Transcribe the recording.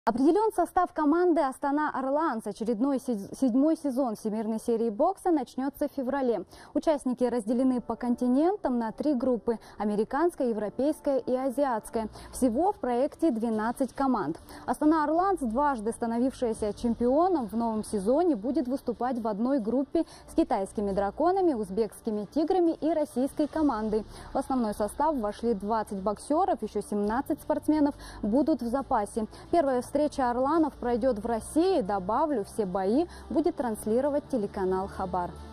Определен состав команды «Астана Арланс». Очередной седьмой сезон всемирной серии бокса начнется в феврале. Участники разделены по континентам на 3 группы – американская, европейская и азиатская. Всего в проекте 12 команд. «Астана Арланс», дважды становившаяся чемпионом, в новом сезоне будет выступать в одной группе с китайскими драконами, узбекскими тиграми и российской командой. В основной состав вошли 20 боксеров, еще 17 спортсменов будут в запасе. Первая встреча орланов пройдет в России. Добавлю, все бои будет транслировать телеканал «Хабар».